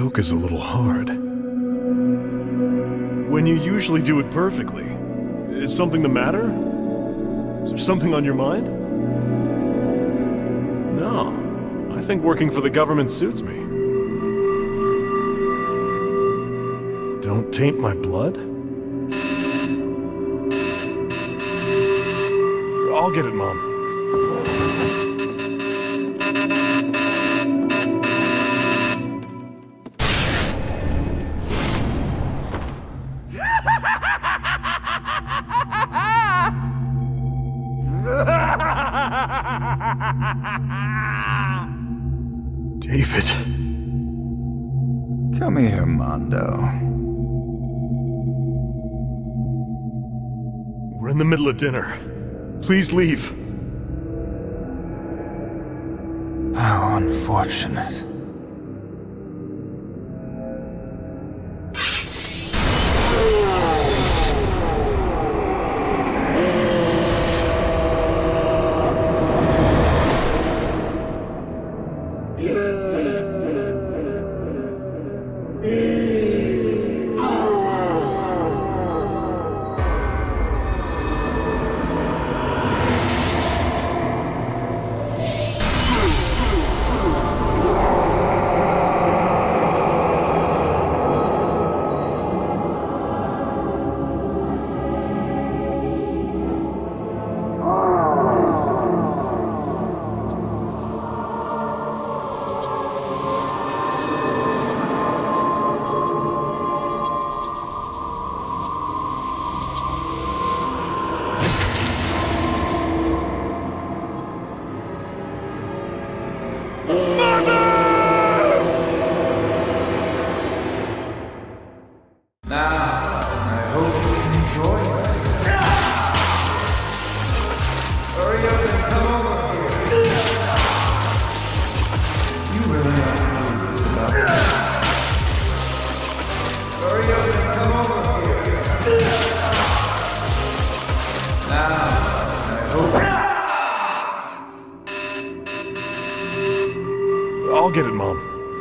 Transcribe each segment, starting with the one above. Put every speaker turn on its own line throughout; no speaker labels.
yoke is a little hard. When you usually do it perfectly. Is something the matter? Is there something on your mind? No. I think working for the government suits me. Don't taint my blood? I'll get it, Mom. David.
Come here, Mondo.
We're in the middle of dinner. Please leave.
How unfortunate.
I'll get it, Mom.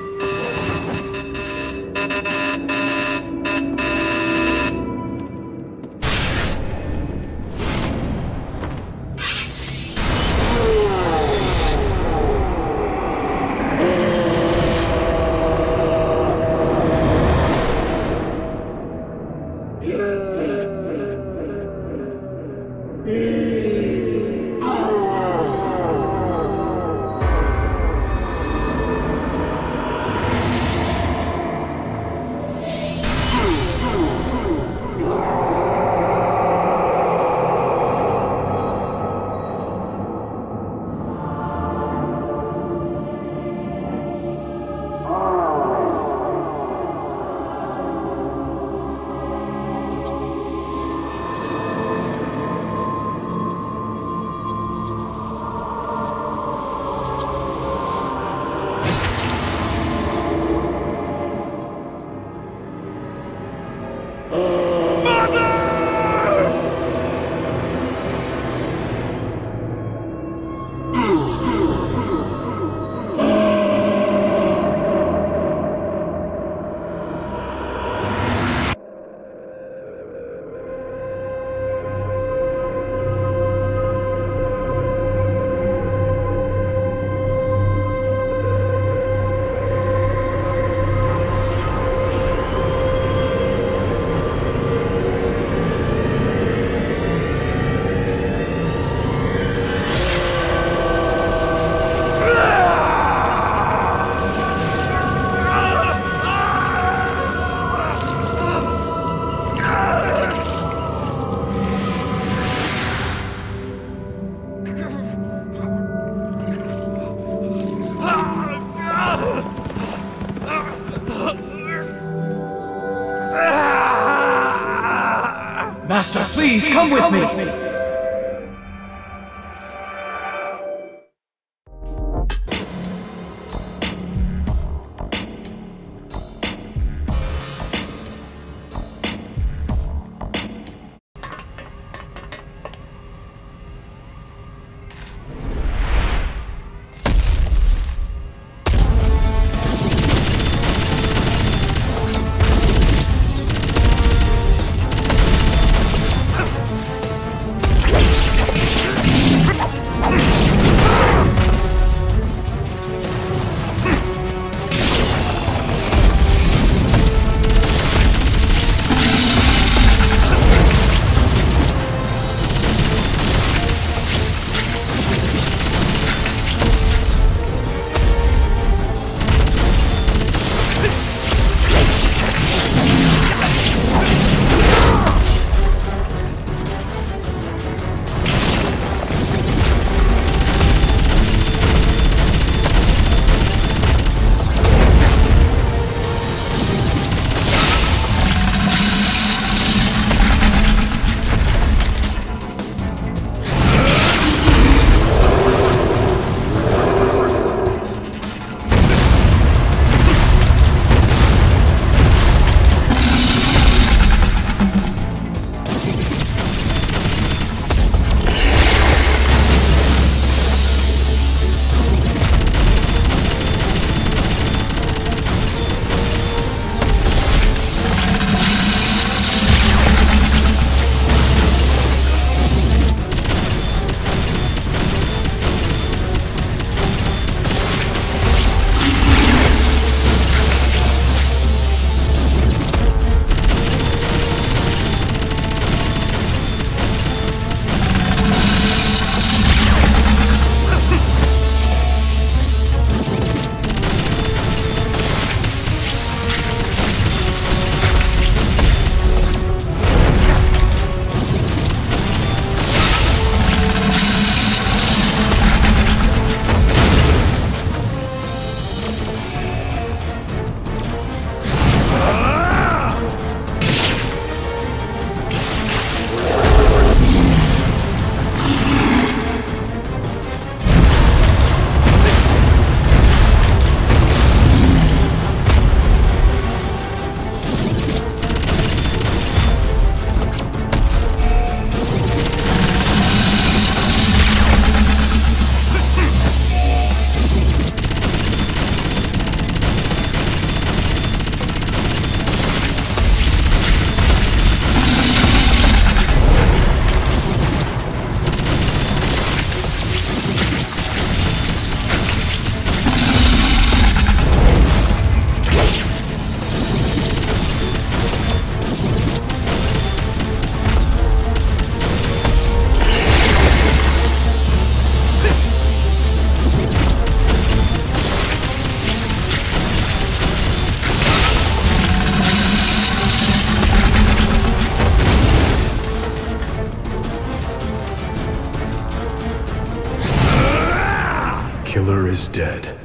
Master, please come with me!
killer is dead.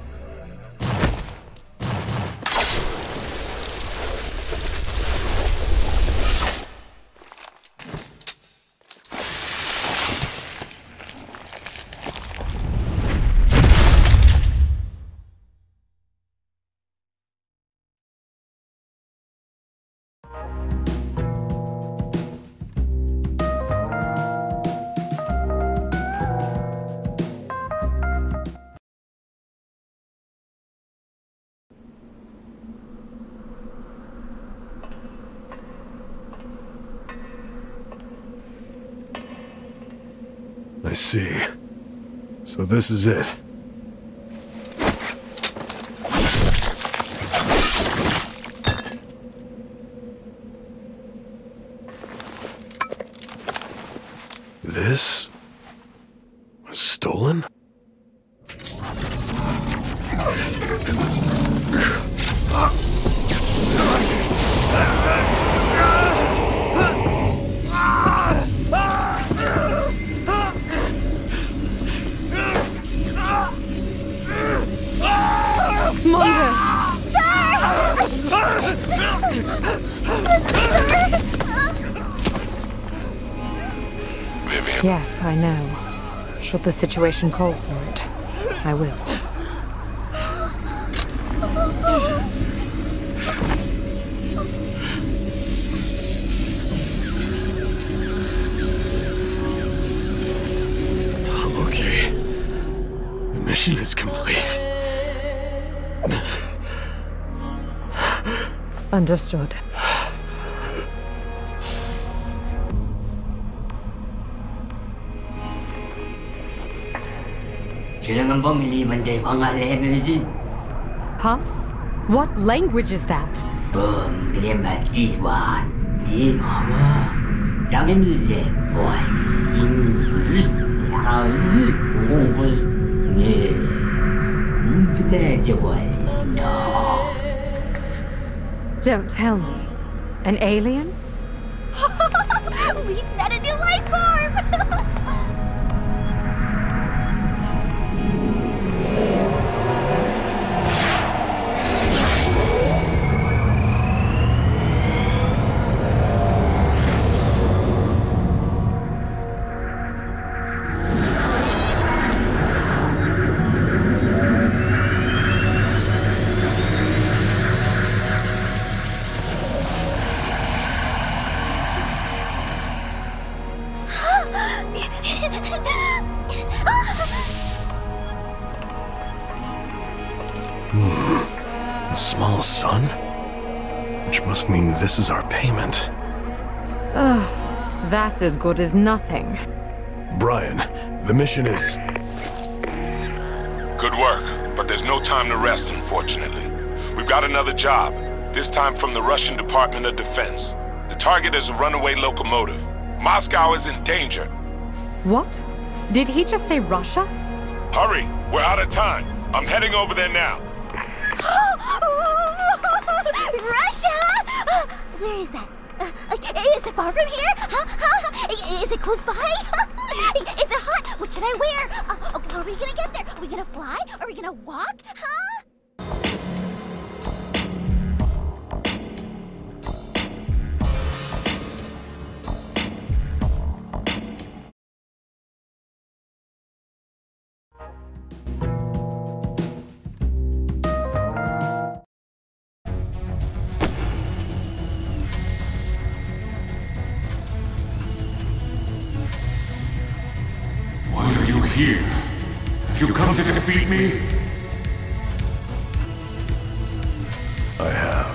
I see. So this is it. This was stolen?
Vivian.
Yes, I know. Should the situation call for it, I will.
Okay. The mission is complete.
Understood. Huh? What language is that? Don't tell me. An alien?
We've met a new life form!
A small sun? Which must mean this is our payment.
Ugh, that's as good as nothing.
Brian, the mission is...
Good work, but there's no time to rest, unfortunately. We've got another job, this time from the Russian Department of Defense. The target is a runaway locomotive. Moscow is in danger.
What? Did he just say Russia?
Hurry, we're out of time. I'm heading over there now.
Russia! Where is that? Is it far from here? Is it close by? Is it hot? What should I wear? Are we gonna get there? Are we gonna fly? Are we gonna walk? Huh?
Why are you here? Have you come to defeat me?
I have.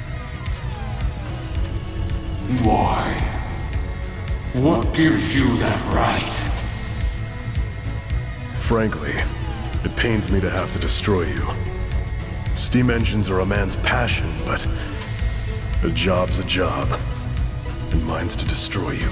Why? What gives you that right?
Frankly, it pains me to have to destroy you. Steam engines are a man's passion, but a job's a job, and mine's to destroy you.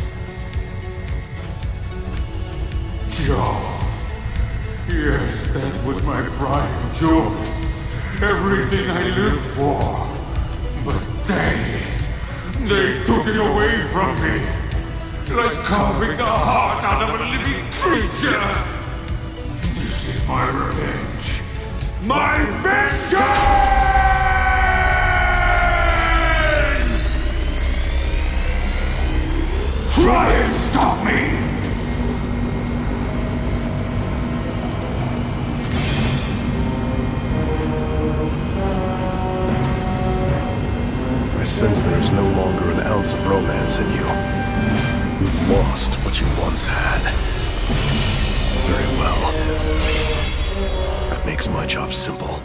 Joe. Yes, that was my pride and joy. Everything I lived for. But they took it away from me. Like carving the heart out of a living creature. This is my
That makes my job simple.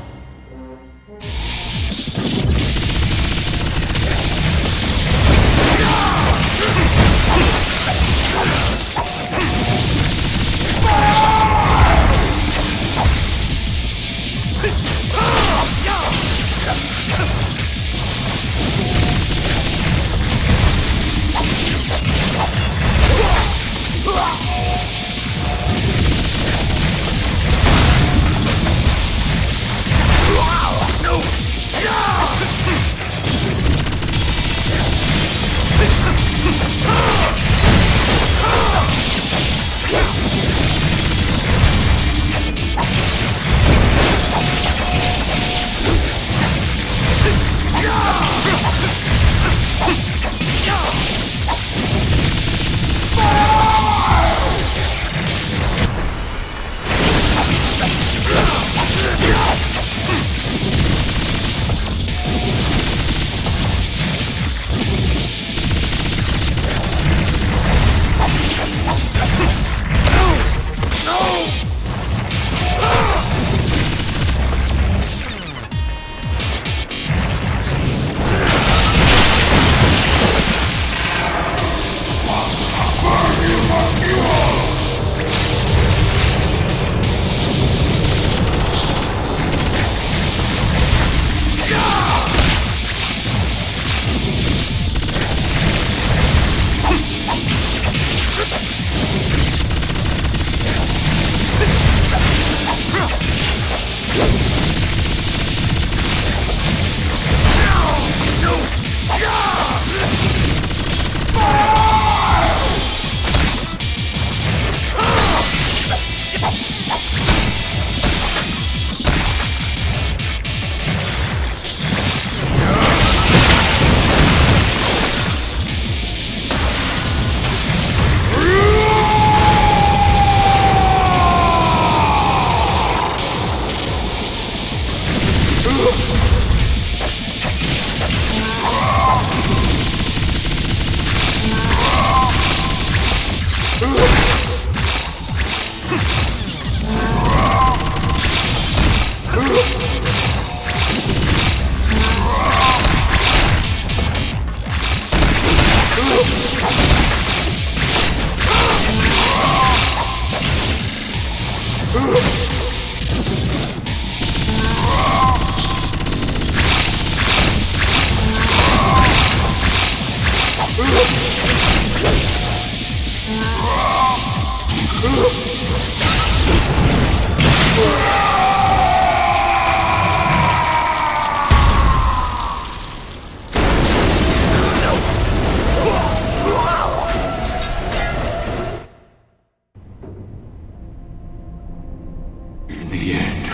In the end,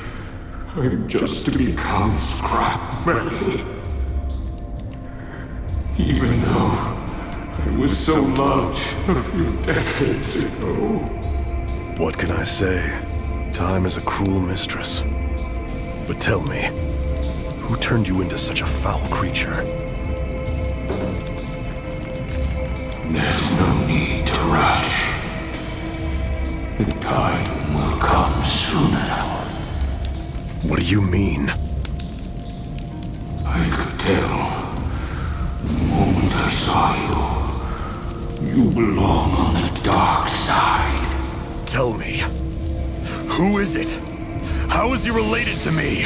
I'm just to become scrap metal. Even though I was so loved a few decades ago.
What can I say? Time is a cruel mistress. But tell me, who turned you into such a foul creature?
There's no need to rush. The time will come soon enough.
What do you mean?
I could tell the moment I saw you. You belong on the dark side.
Tell me, who is it? How is he related to me?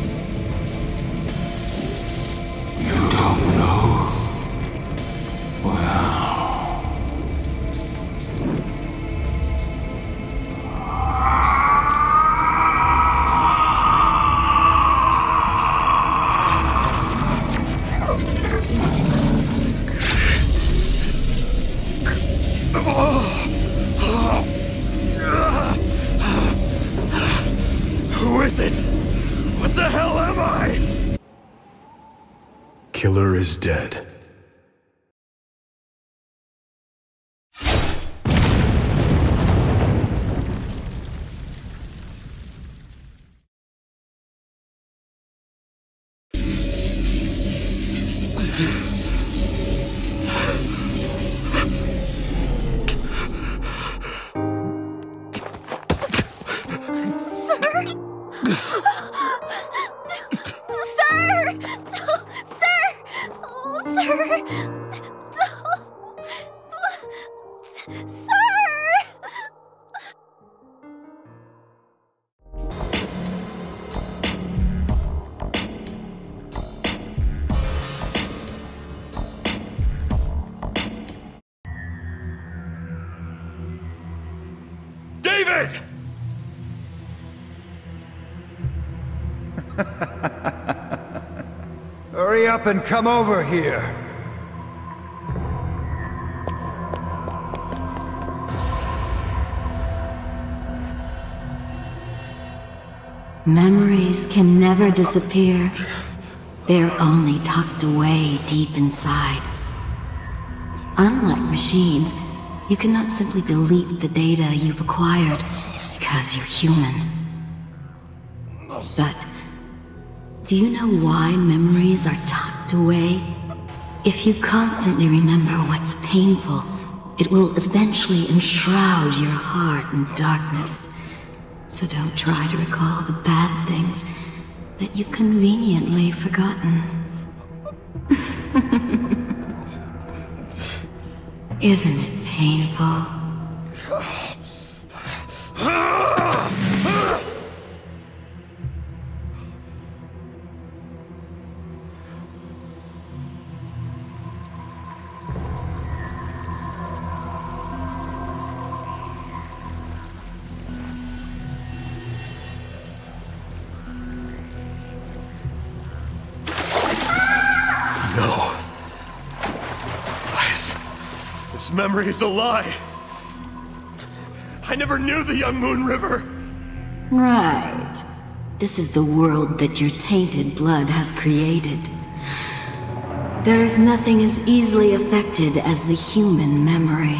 You don't know? Well...
Who is it? What the hell am I? Killer is dead. David!
Hurry up and come over here.
Memories can never disappear. They're only tucked away deep inside. Unlike machines, you cannot simply delete the data you've acquired because you're human. But do you know why memories are tucked away? If you constantly remember what's painful, it will eventually enshroud your heart in darkness. So don't try to recall the bad things that you've conveniently forgotten. Isn't it painful?
This memory is a lie. I never knew the Young Moon River.
Right. This is the world that your tainted blood has created. There is nothing as easily affected as the human memory.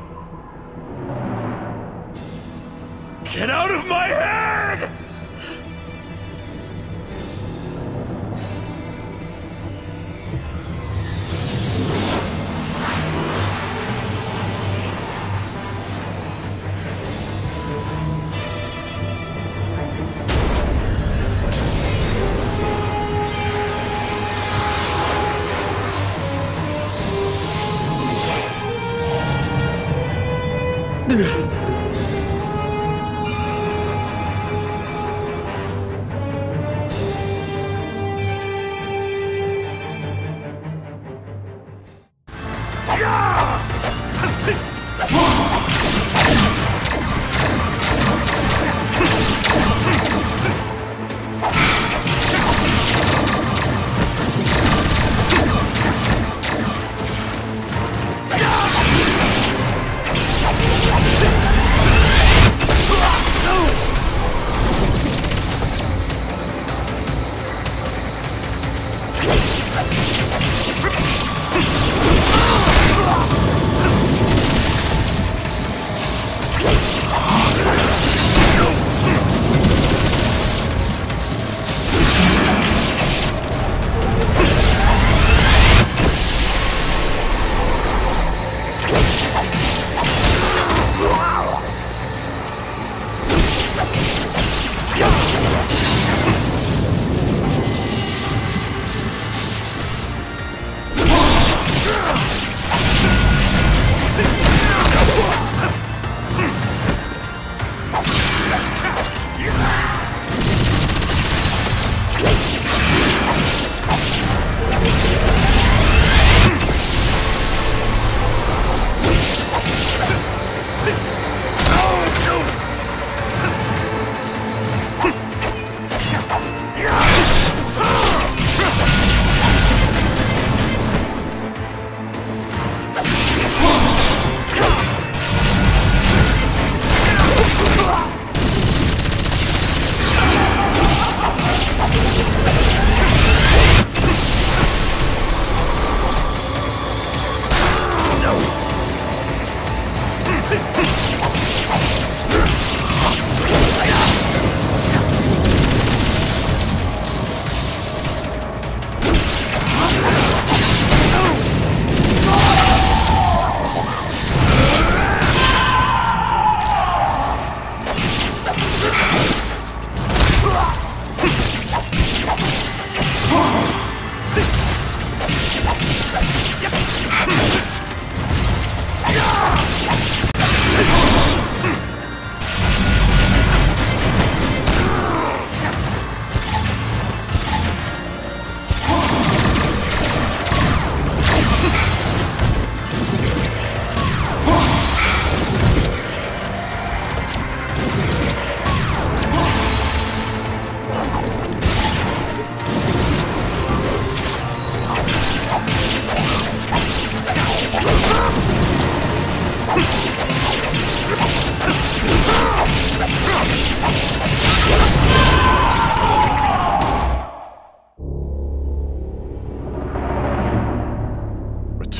Get out of my head!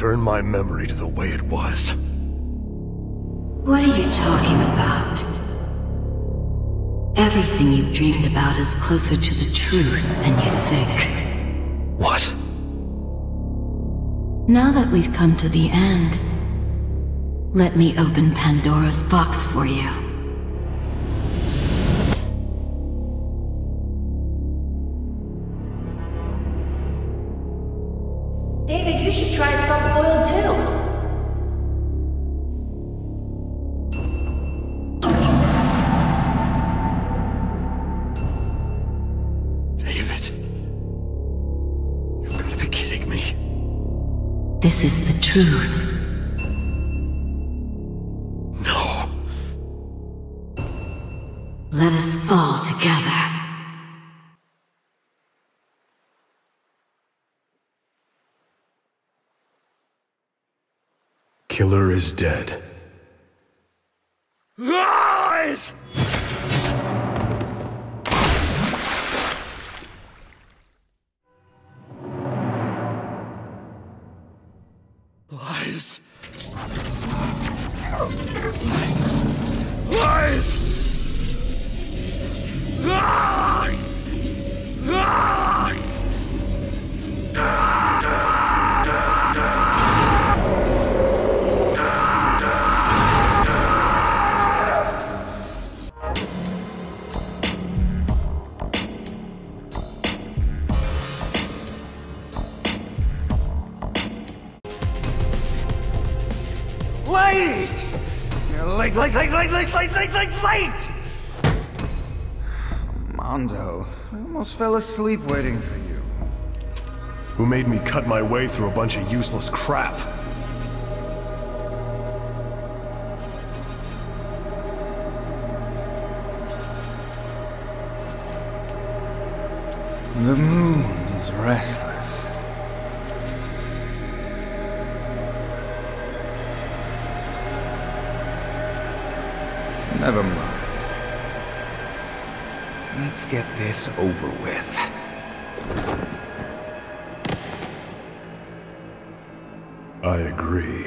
return my memory to the way it was.
What are you talking about? Everything you've dreamed about is closer to the truth than you think.
What?
Now that we've come to the end, let me open Pandora's box for you.
David, you should try soft oil too.
This is the truth.
No.
Let us fall together.
Killer is dead. Lies! Lies. Lies. Lies. Lies.
Late! You're late! Mondo, I almost fell asleep waiting for you.
Who made me cut my way through a bunch of useless crap?
The moon is restless. Never mind. Let's get this over with.
I agree.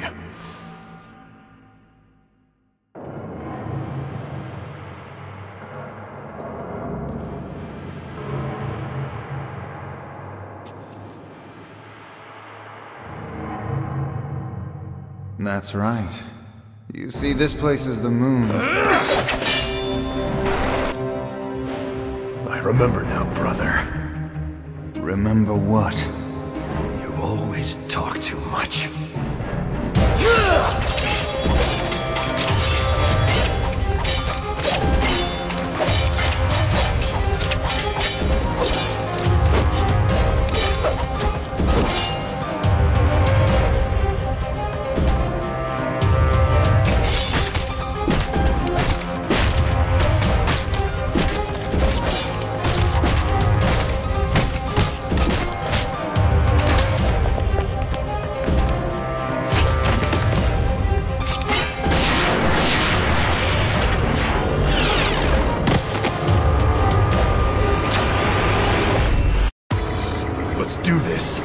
That's right. You see, this place is the moon's.
I remember now, brother.
Remember what?
You always talk too much. Let's do this.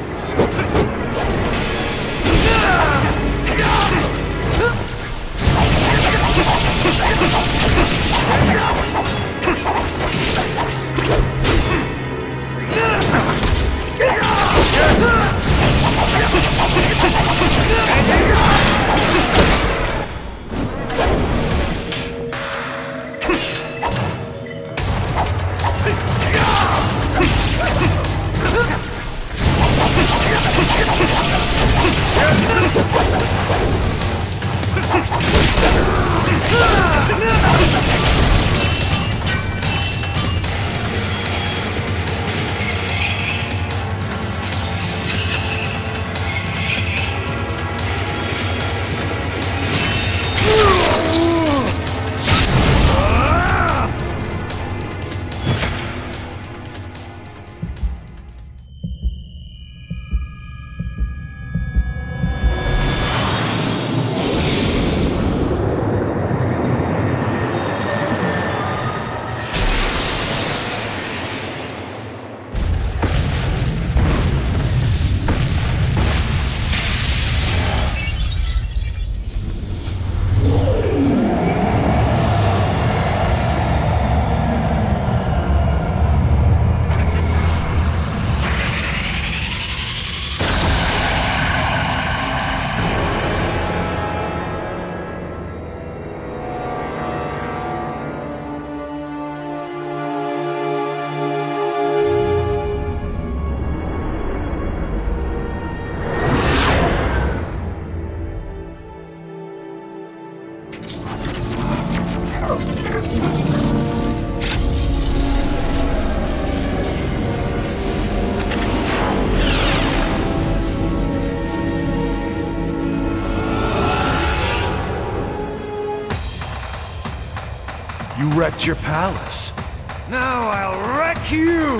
You wrecked your palace. Now I'll wreck you!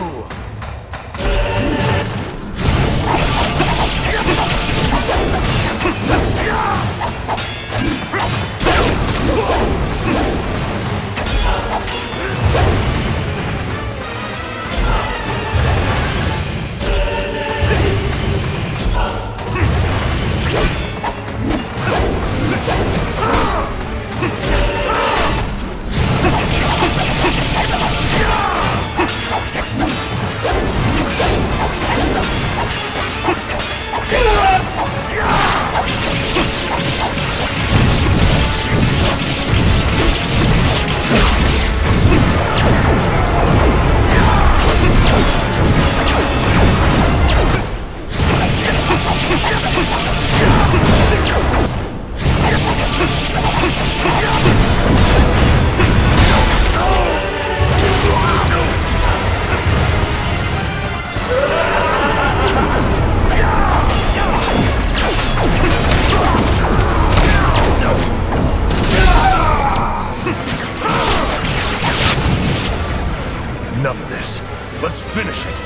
Enough of this. Let's finish it.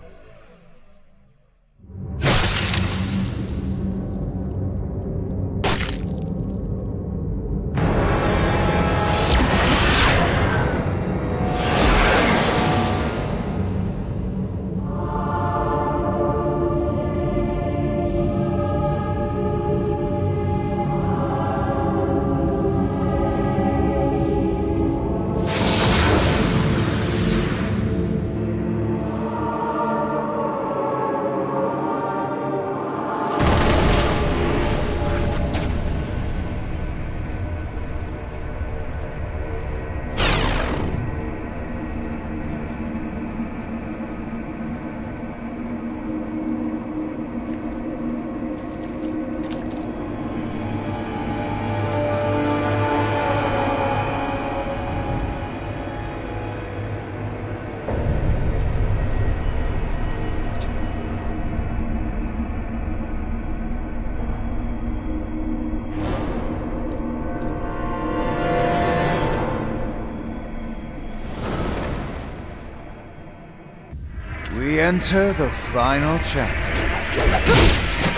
We enter the final chapter.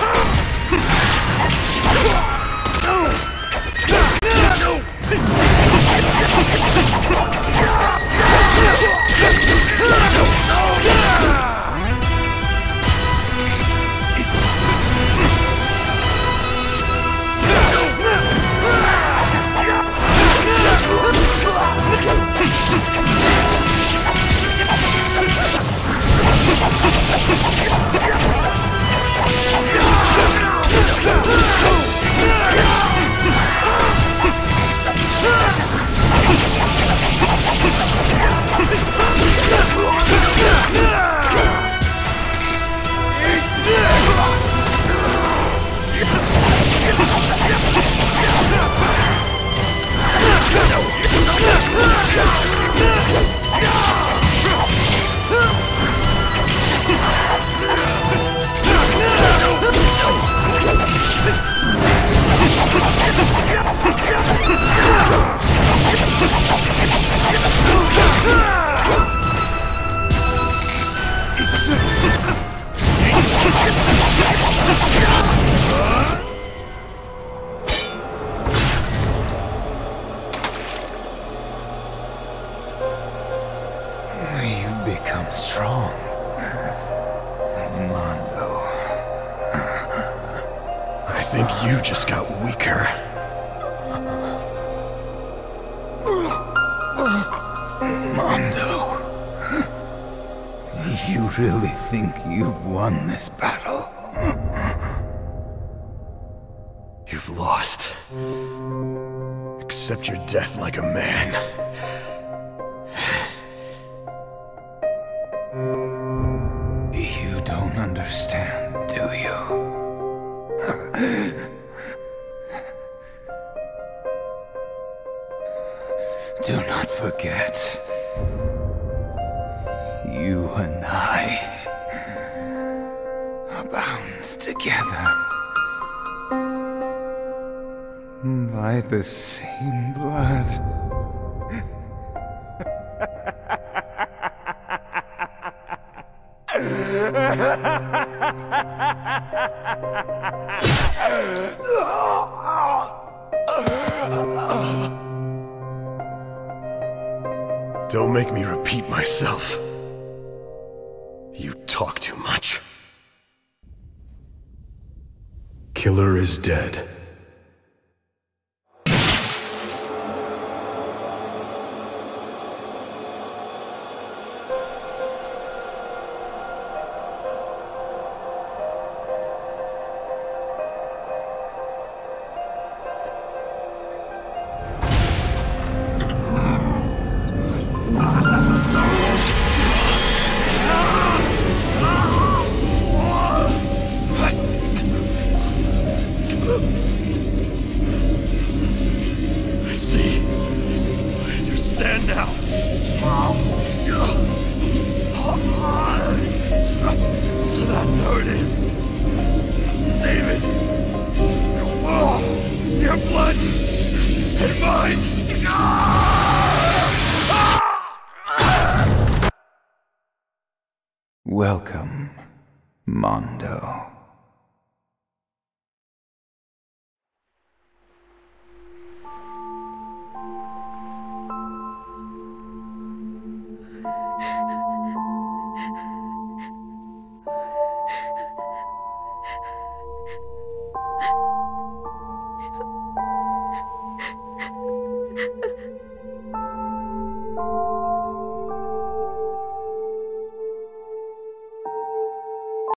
You've become strong, Mondo.
I think you just got weaker.
Mondo. You really think you've won this battle?
You've lost. Accept your death like a man.
You don't understand, do you? Do not forget. You and I are bound together by the same blood.
Don't make me repeat myself. You talk too much. Killer is dead. I see. I understand now. So that's how it is. David. Your blood and mine.
Welcome, Mondo.